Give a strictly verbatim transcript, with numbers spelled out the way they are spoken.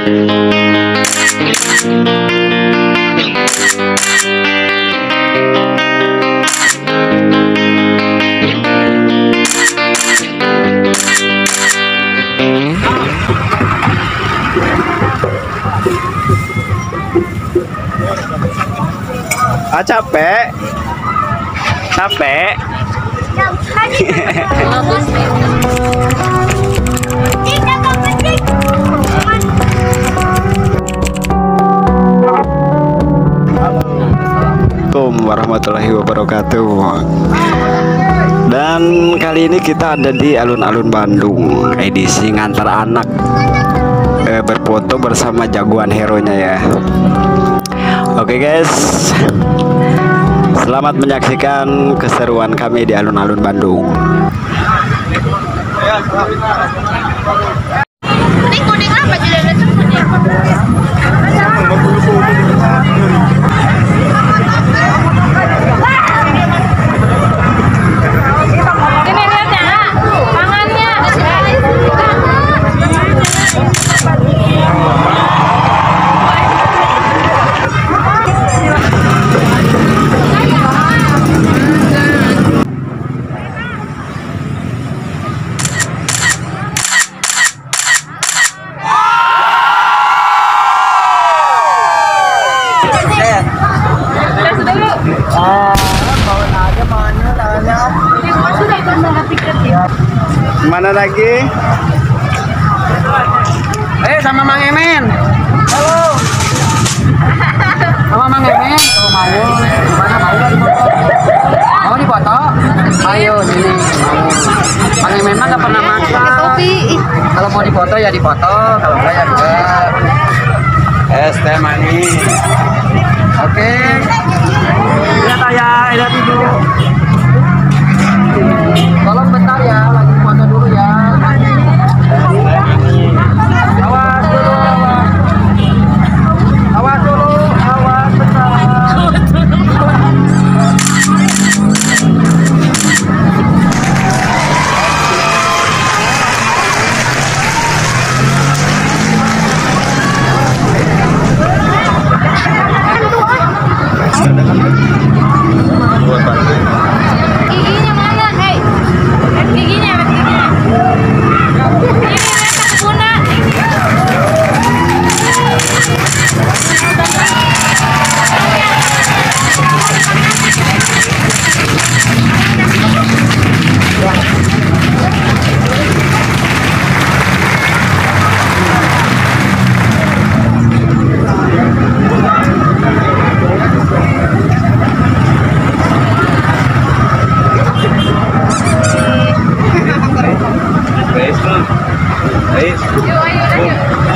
Ah, capek capek Assalamualaikum warahmatullahi wabarakatuh. Dan kali ini kita ada di alun-alun Bandung, edisi ngantar anak eh, berfoto bersama jagoan hero-nya ya. Oke guys, selamat menyaksikan keseruan kami di alun-alun Bandung. Ini kuning apa jadi ada kuning? Ini lihat ya, tangannya. Mana lagi? Eh, sama Mang Emen. Halo. Sama Mang Emen. Kalau mau, mana mau nggak dipoto? Mau dipoto? Ayo sini. Mang Emen mah nggak pernah maksa. Kalau mau dipoto ya dipoto, kalau enggak ya enggak. Es teh manis. Oke. Lihat ayah, lihat dulu. Tolong bentar ya, lagi foto dulu ya. Awas dulu, awas. Awas dulu, awas bentar. Giginya mana? Hei, giginya, giginya. Ini letak guna. Yuk, ayo, ayo.